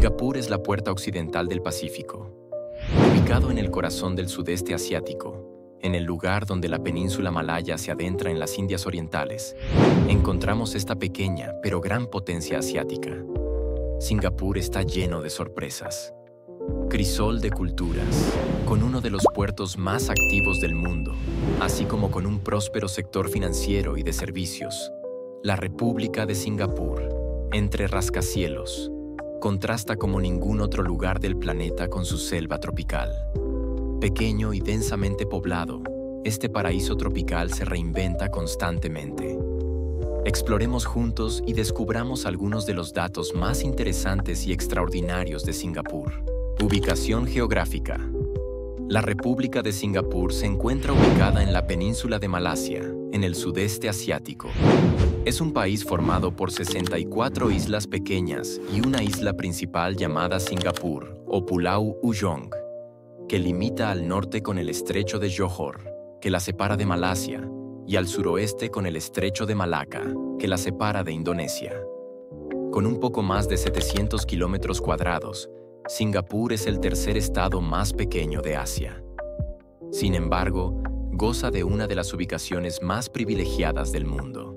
Singapur es la puerta occidental del Pacífico. Ubicado en el corazón del sudeste asiático, en el lugar donde la península malaya se adentra en las Indias Orientales, encontramos esta pequeña pero gran potencia asiática. Singapur está lleno de sorpresas. Crisol de culturas, con uno de los puertos más activos del mundo, así como con un próspero sector financiero y de servicios. La República de Singapur, entre rascacielos, contrasta como ningún otro lugar del planeta con su selva tropical. Pequeño y densamente poblado, este paraíso tropical se reinventa constantemente. Exploremos juntos y descubramos algunos de los datos más interesantes y extraordinarios de Singapur. Ubicación geográfica. La República de Singapur se encuentra ubicada en la península de Malasia, en el sudeste asiático. Es un país formado por 64 islas pequeñas y una isla principal llamada Singapur, o Pulau Ujong, que limita al norte con el estrecho de Johor, que la separa de Malasia, y al suroeste con el estrecho de Malaca, que la separa de Indonesia. Con un poco más de 700 kilómetros cuadrados, Singapur es el tercer estado más pequeño de Asia. Sin embargo, goza de una de las ubicaciones más privilegiadas del mundo.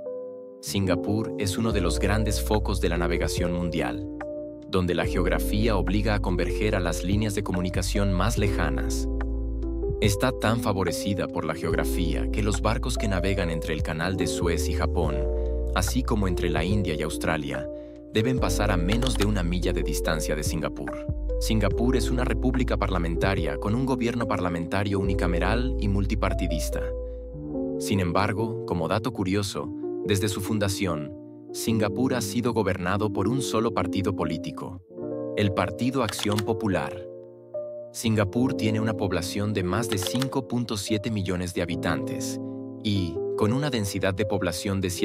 Singapur es uno de los grandes focos de la navegación mundial, donde la geografía obliga a converger a las líneas de comunicación más lejanas. Está tan favorecida por la geografía que los barcos que navegan entre el Canal de Suez y Japón, así como entre la India y Australia, deben pasar a menos de 1 milla de distancia de Singapur. Singapur es una república parlamentaria con un gobierno parlamentario unicameral y multipartidista. Sin embargo, como dato curioso, desde su fundación, Singapur ha sido gobernado por un solo partido político, el Partido Acción Popular. Singapur tiene una población de más de 5.7 millones de habitantes y, con una densidad de población de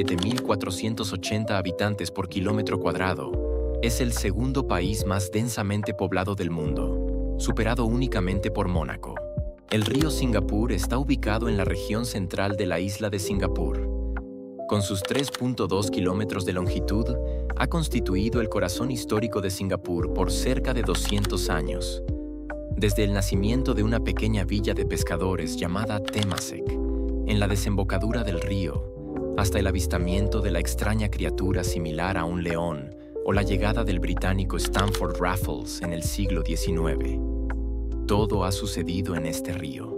7.480 habitantes por kilómetro cuadrado, es el segundo país más densamente poblado del mundo, superado únicamente por Mónaco. El río Singapur está ubicado en la región central de la isla de Singapur. Con sus 3.2 kilómetros de longitud, ha constituido el corazón histórico de Singapur por cerca de 200 años. Desde el nacimiento de una pequeña villa de pescadores llamada Temasek, en la desembocadura del río, hasta el avistamiento de la extraña criatura similar a un león o la llegada del británico Stamford Raffles en el siglo XIX. Todo ha sucedido en este río.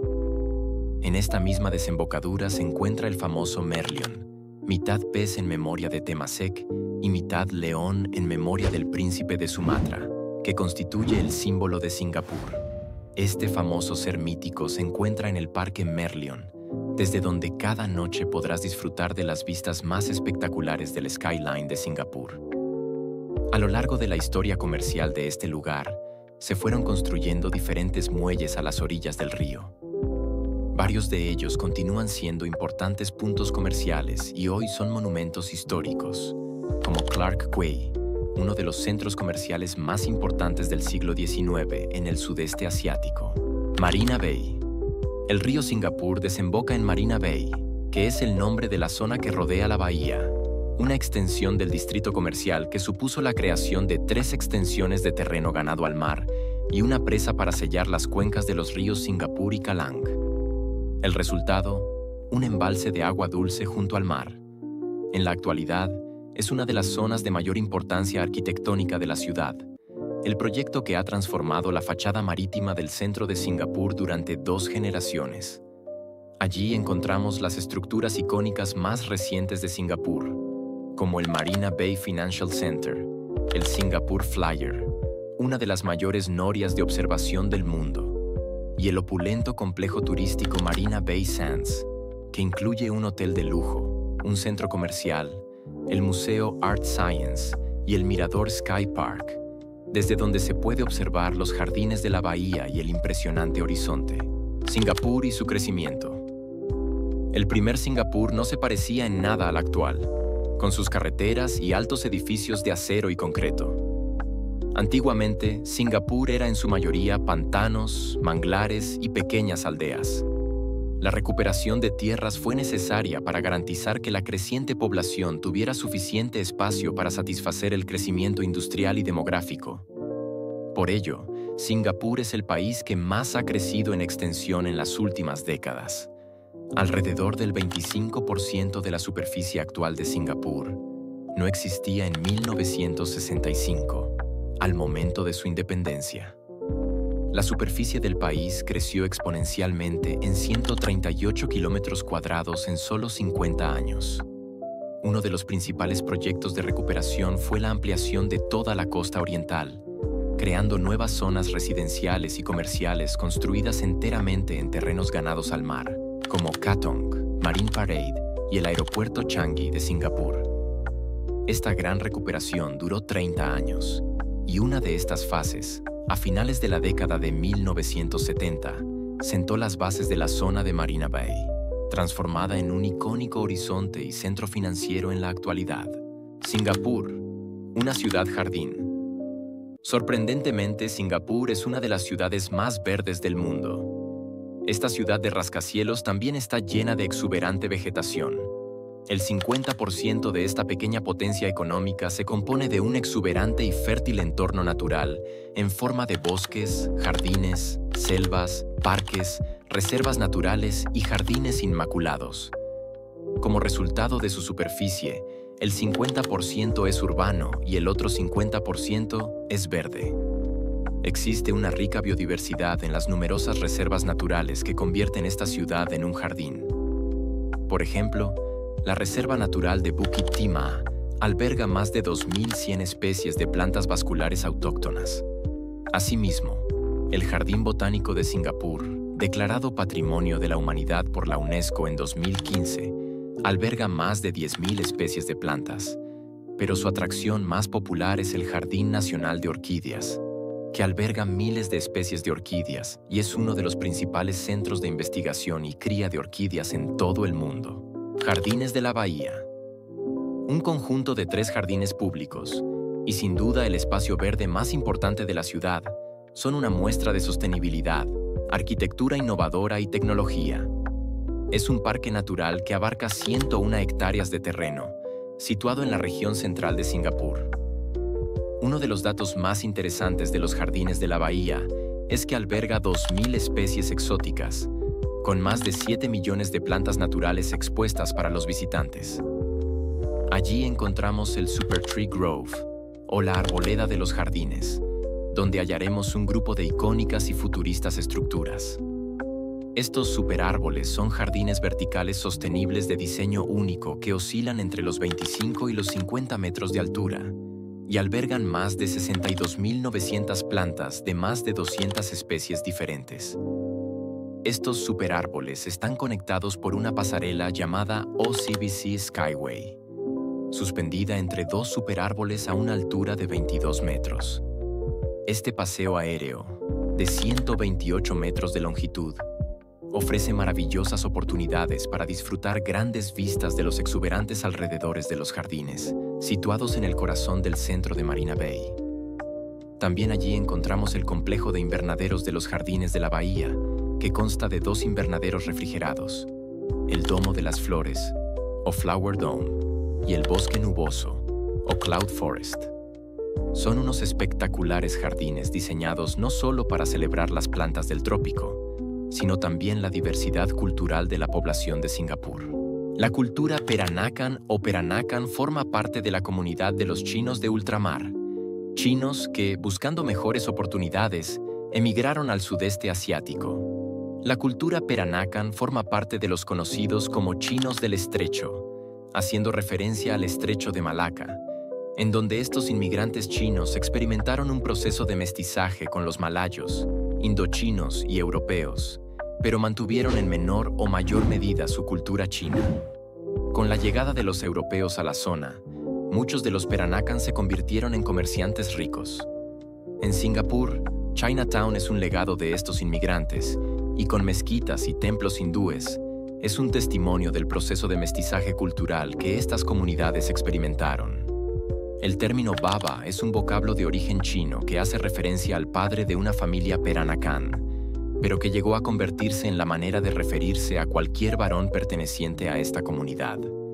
En esta misma desembocadura se encuentra el famoso Merlion, mitad pez en memoria de Temasek y mitad león en memoria del príncipe de Sumatra, que constituye el símbolo de Singapur. Este famoso ser mítico se encuentra en el Parque Merlion, desde donde cada noche podrás disfrutar de las vistas más espectaculares del skyline de Singapur. A lo largo de la historia comercial de este lugar, se fueron construyendo diferentes muelles a las orillas del río. Varios de ellos continúan siendo importantes puntos comerciales y hoy son monumentos históricos, como Clark Quay, uno de los centros comerciales más importantes del siglo XIX en el sudeste asiático. Marina Bay. El río Singapur desemboca en Marina Bay, que es el nombre de la zona que rodea la bahía, una extensión del distrito comercial que supuso la creación de 3 extensiones de terreno ganado al mar y una presa para sellar las cuencas de los ríos Singapur y Kallang. El resultado, un embalse de agua dulce junto al mar. En la actualidad, es una de las zonas de mayor importancia arquitectónica de la ciudad, el proyecto que ha transformado la fachada marítima del centro de Singapur durante 2 generaciones. Allí encontramos las estructuras icónicas más recientes de Singapur, como el Marina Bay Financial Center, el Singapore Flyer, una de las mayores norias de observación del mundo, y el opulento complejo turístico Marina Bay Sands, que incluye un hotel de lujo, un centro comercial, el Museo Art Science y el Mirador Sky Park, desde donde se puede observar los jardines de la bahía y el impresionante horizonte. Singapur y su crecimiento. El primer Singapur no se parecía en nada al actual, con sus carreteras y altos edificios de acero y concreto. Antiguamente, Singapur era en su mayoría pantanos, manglares y pequeñas aldeas. La recuperación de tierras fue necesaria para garantizar que la creciente población tuviera suficiente espacio para satisfacer el crecimiento industrial y demográfico. Por ello, Singapur es el país que más ha crecido en extensión en las últimas décadas. Alrededor del 25% de la superficie actual de Singapur no existía en 1965, al momento de su independencia. La superficie del país creció exponencialmente en 138 kilómetros cuadrados en solo 50 años. Uno de los principales proyectos de recuperación fue la ampliación de toda la costa oriental, creando nuevas zonas residenciales y comerciales construidas enteramente en terrenos ganados al mar, como Katong, Marine Parade y el aeropuerto Changi de Singapur. Esta gran recuperación duró 30 años, y una de estas fases, a finales de la década de 1970, sentó las bases de la zona de Marina Bay, transformada en un icónico horizonte y centro financiero en la actualidad. Singapur, una ciudad jardín. Sorprendentemente, Singapur es una de las ciudades más verdes del mundo. Esta ciudad de rascacielos también está llena de exuberante vegetación. El 50% de esta pequeña potencia económica se compone de un exuberante y fértil entorno natural en forma de bosques, jardines, selvas, parques, reservas naturales y jardines inmaculados. Como resultado de su superficie, el 50% es urbano y el otro 50% es verde. Existe una rica biodiversidad en las numerosas reservas naturales que convierten esta ciudad en un jardín. Por ejemplo, la Reserva Natural de Bukit Timah alberga más de 2.100 especies de plantas vasculares autóctonas. Asimismo, el Jardín Botánico de Singapur, declarado Patrimonio de la Humanidad por la UNESCO en 2015, alberga más de 10.000 especies de plantas, pero su atracción más popular es el Jardín Nacional de Orquídeas, que alberga miles de especies de orquídeas y es uno de los principales centros de investigación y cría de orquídeas en todo el mundo. Jardines de la Bahía. Un conjunto de 3 jardines públicos, y sin duda el espacio verde más importante de la ciudad, son una muestra de sostenibilidad, arquitectura innovadora y tecnología. Es un parque natural que abarca 101 hectáreas de terreno, situado en la región central de Singapur. Uno de los datos más interesantes de los jardines de la bahía es que alberga 2.000 especies exóticas, con más de 7 millones de plantas naturales expuestas para los visitantes. Allí encontramos el Super Tree Grove, o la Arboleda de los Jardines, donde hallaremos un grupo de icónicas y futuristas estructuras. Estos superárboles son jardines verticales sostenibles de diseño único que oscilan entre los 25 y los 50 metros de altura y albergan más de 62.900 plantas de más de 200 especies diferentes. Estos superárboles están conectados por una pasarela llamada OCBC Skyway, suspendida entre 2 superárboles a una altura de 22 metros. Este paseo aéreo, de 128 metros de longitud, ofrece maravillosas oportunidades para disfrutar grandes vistas de los exuberantes alrededores de los jardines, situados en el corazón del centro de Marina Bay. También allí encontramos el complejo de invernaderos de los Jardines de la Bahía, que consta de 2 invernaderos refrigerados, el Domo de las Flores, o Flower Dome, y el Bosque Nuboso, o Cloud Forest. Son unos espectaculares jardines diseñados no solo para celebrar las plantas del trópico, sino también la diversidad cultural de la población de Singapur. La cultura Peranakan o Peranakan forma parte de la comunidad de los chinos de ultramar, chinos que, buscando mejores oportunidades, emigraron al sudeste asiático. La cultura Peranakan forma parte de los conocidos como chinos del estrecho, haciendo referencia al estrecho de Malaca, en donde estos inmigrantes chinos experimentaron un proceso de mestizaje con los malayos, indochinos y europeos, pero mantuvieron en menor o mayor medida su cultura china. Con la llegada de los europeos a la zona, muchos de los Peranakan se convirtieron en comerciantes ricos. En Singapur, Chinatown es un legado de estos inmigrantes, y con mezquitas y templos hindúes, es un testimonio del proceso de mestizaje cultural que estas comunidades experimentaron. El término baba es un vocablo de origen chino que hace referencia al padre de una familia Peranakan, pero que llegó a convertirse en la manera de referirse a cualquier varón perteneciente a esta comunidad.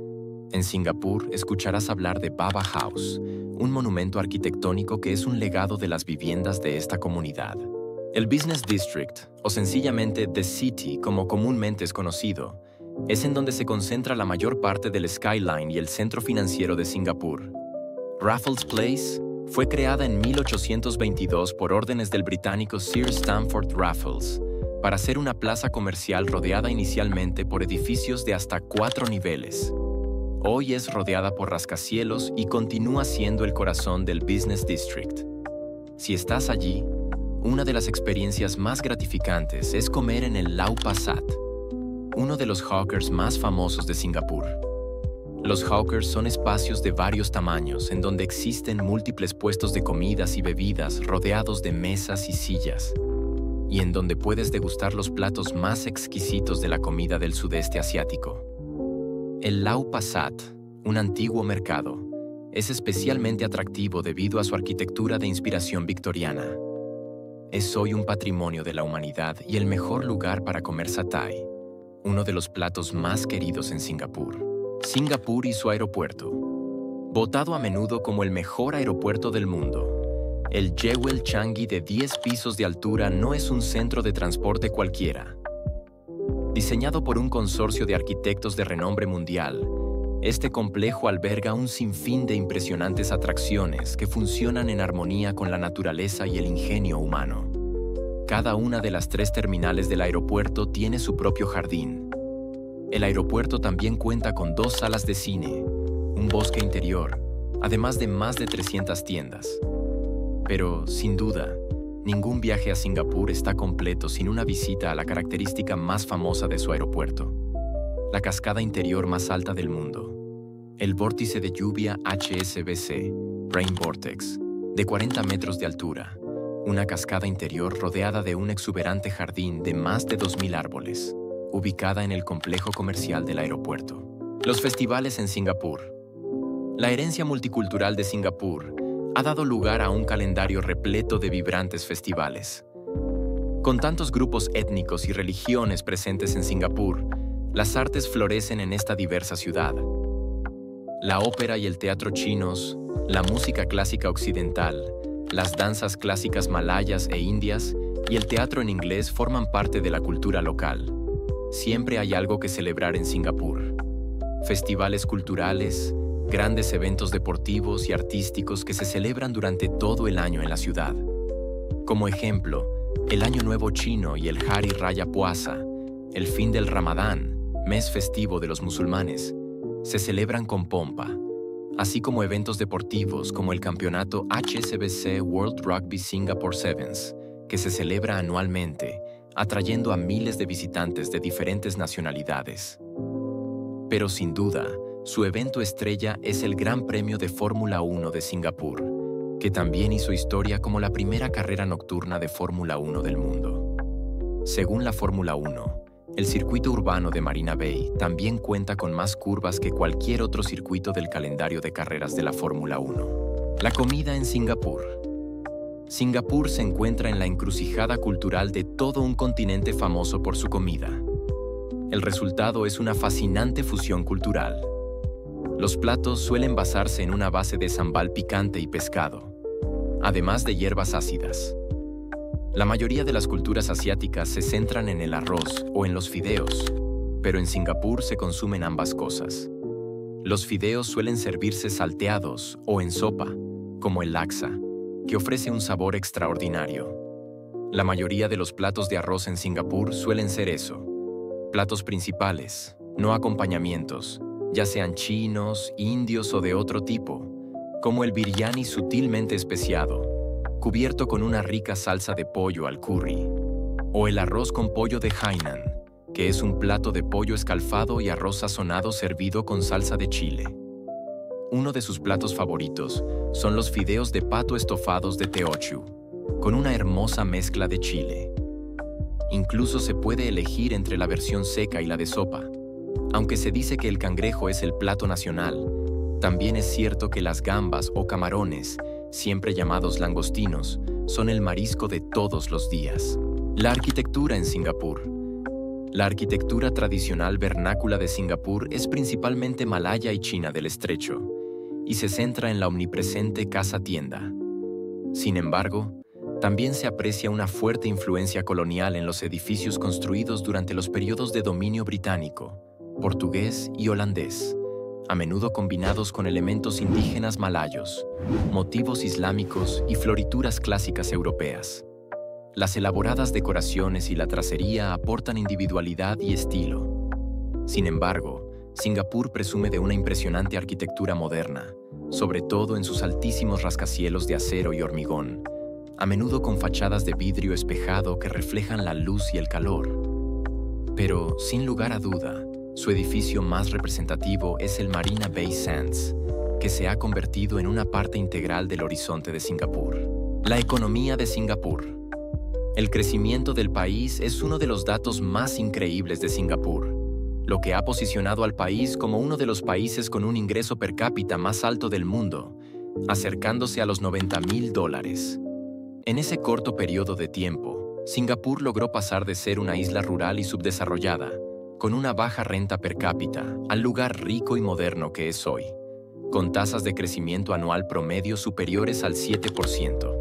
En Singapur escucharás hablar de Baba House, un monumento arquitectónico que es un legado de las viviendas de esta comunidad. El Business District, o sencillamente The City como comúnmente es conocido, es en donde se concentra la mayor parte del skyline y el centro financiero de Singapur. Raffles Place fue creada en 1822 por órdenes del británico Sir Stamford Raffles para ser una plaza comercial rodeada inicialmente por edificios de hasta 4 niveles. Hoy es rodeada por rascacielos y continúa siendo el corazón del Business District. Si estás allí, una de las experiencias más gratificantes es comer en el Lau Pa Sat, uno de los hawkers más famosos de Singapur. Los hawkers son espacios de varios tamaños en donde existen múltiples puestos de comidas y bebidas rodeados de mesas y sillas, y en donde puedes degustar los platos más exquisitos de la comida del sudeste asiático. El Lau Pa Sat, un antiguo mercado, es especialmente atractivo debido a su arquitectura de inspiración victoriana. Es hoy un patrimonio de la humanidad y el mejor lugar para comer satay, uno de los platos más queridos en Singapur. Singapur y su aeropuerto. Votado a menudo como el mejor aeropuerto del mundo, el Jewel Changi de 10 pisos de altura no es un centro de transporte cualquiera. Diseñado por un consorcio de arquitectos de renombre mundial, este complejo alberga un sinfín de impresionantes atracciones que funcionan en armonía con la naturaleza y el ingenio humano. Cada una de las 3 terminales del aeropuerto tiene su propio jardín. El aeropuerto también cuenta con 2 salas de cine, un bosque interior, además de más de 300 tiendas. Pero, sin duda, ningún viaje a Singapur está completo sin una visita a la característica más famosa de su aeropuerto, la cascada interior más alta del mundo, el vórtice de lluvia HSBC, Rain Vortex, de 40 metros de altura, una cascada interior rodeada de un exuberante jardín de más de 2.000 árboles, ubicada en el complejo comercial del aeropuerto. Los festivales en Singapur. La herencia multicultural de Singapur ha dado lugar a un calendario repleto de vibrantes festivales. Con tantos grupos étnicos y religiones presentes en Singapur, las artes florecen en esta diversa ciudad. La ópera y el teatro chinos, la música clásica occidental, las danzas clásicas malayas e indias y el teatro en inglés forman parte de la cultura local. Siempre hay algo que celebrar en Singapur. Festivales culturales, grandes eventos deportivos y artísticos que se celebran durante todo el año en la ciudad. Como ejemplo, el Año Nuevo Chino y el Hari Raya Puasa, el fin del Ramadán, mes festivo de los musulmanes, se celebran con pompa, así como eventos deportivos como el campeonato HSBC World Rugby Singapore Sevens, que se celebra anualmente, atrayendo a miles de visitantes de diferentes nacionalidades. Pero sin duda, su evento estrella es el Gran Premio de Fórmula 1 de Singapur, que también hizo historia como la primera carrera nocturna de Fórmula 1 del mundo. Según la Fórmula 1, el circuito urbano de Marina Bay también cuenta con más curvas que cualquier otro circuito del calendario de carreras de la Fórmula 1. La comida en Singapur. Singapur se encuentra en la encrucijada cultural de todo un continente famoso por su comida. El resultado es una fascinante fusión cultural. Los platos suelen basarse en una base de sambal picante y pescado, además de hierbas ácidas. La mayoría de las culturas asiáticas se centran en el arroz o en los fideos, pero en Singapur se consumen ambas cosas. Los fideos suelen servirse salteados o en sopa, como el laksa, que ofrece un sabor extraordinario. La mayoría de los platos de arroz en Singapur suelen ser eso, platos principales, no acompañamientos, ya sean chinos, indios o de otro tipo, como el biryani sutilmente especiado, cubierto con una rica salsa de pollo al curry, o el arroz con pollo de Hainan, que es un plato de pollo escalfado y arroz sazonado servido con salsa de chile. Uno de sus platos favoritos son los fideos de pato estofados de Teochew, con una hermosa mezcla de chile. Incluso se puede elegir entre la versión seca y la de sopa. Aunque se dice que el cangrejo es el plato nacional, también es cierto que las gambas o camarones, siempre llamados langostinos, son el marisco de todos los días. La arquitectura en Singapur. La arquitectura tradicional vernácula de Singapur es principalmente malaya y china del estrecho, y se centra en la omnipresente casa-tienda. Sin embargo, también se aprecia una fuerte influencia colonial en los edificios construidos durante los periodos de dominio británico, portugués y holandés, a menudo combinados con elementos indígenas malayos, motivos islámicos y florituras clásicas europeas. Las elaboradas decoraciones y la tracería aportan individualidad y estilo. Sin embargo, Singapur presume de una impresionante arquitectura moderna, sobre todo en sus altísimos rascacielos de acero y hormigón, a menudo con fachadas de vidrio espejado que reflejan la luz y el calor. Pero, sin lugar a duda, su edificio más representativo es el Marina Bay Sands, que se ha convertido en una parte integral del horizonte de Singapur. La economía de Singapur. El crecimiento del país es uno de los datos más increíbles de Singapur, lo que ha posicionado al país como uno de los países con un ingreso per cápita más alto del mundo, acercándose a los $90,000. En ese corto periodo de tiempo, Singapur logró pasar de ser una isla rural y subdesarrollada, con una baja renta per cápita, al lugar rico y moderno que es hoy, con tasas de crecimiento anual promedio superiores al 7%.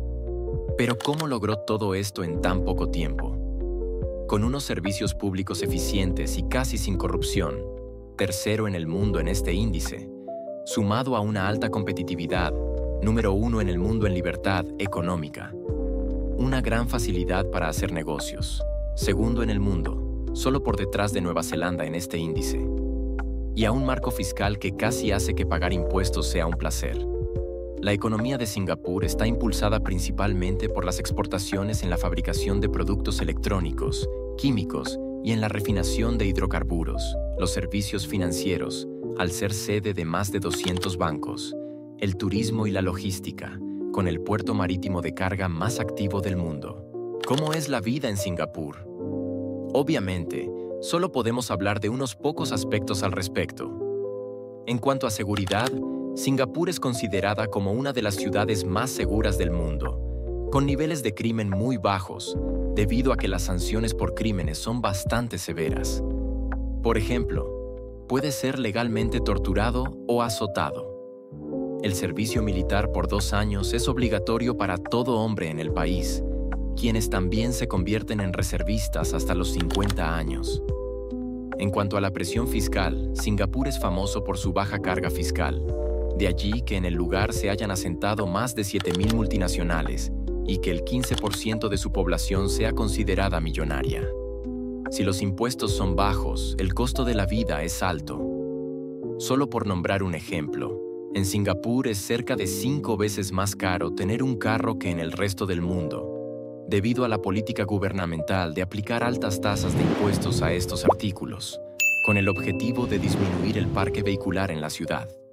Pero ¿cómo logró todo esto en tan poco tiempo? Con unos servicios públicos eficientes y casi sin corrupción, tercero en el mundo en este índice, sumado a una alta competitividad, número 1 en el mundo en libertad económica, una gran facilidad para hacer negocios, segundo en el mundo, solo por detrás de Nueva Zelanda en este índice, y a un marco fiscal que casi hace que pagar impuestos sea un placer. La economía de Singapur está impulsada principalmente por las exportaciones en la fabricación de productos electrónicos, químicos y en la refinación de hidrocarburos, los servicios financieros, al ser sede de más de 200 bancos, el turismo y la logística, con el puerto marítimo de carga más activo del mundo. ¿Cómo es la vida en Singapur? Obviamente, solo podemos hablar de unos pocos aspectos al respecto. En cuanto a seguridad, Singapur es considerada como una de las ciudades más seguras del mundo, con niveles de crimen muy bajos, debido a que las sanciones por crímenes son bastante severas. Por ejemplo, puede ser legalmente torturado o azotado. El servicio militar por 2 años es obligatorio para todo hombre en el país, quienes también se convierten en reservistas hasta los 50 años. En cuanto a la presión fiscal, Singapur es famoso por su baja carga fiscal. De allí que en el lugar se hayan asentado más de 7,000 multinacionales y que el 15% de su población sea considerada millonaria. Si los impuestos son bajos, el costo de la vida es alto. Solo por nombrar un ejemplo, en Singapur es cerca de 5 veces más caro tener un carro que en el resto del mundo, debido a la política gubernamental de aplicar altas tasas de impuestos a estos artículos, con el objetivo de disminuir el parque vehicular en la ciudad.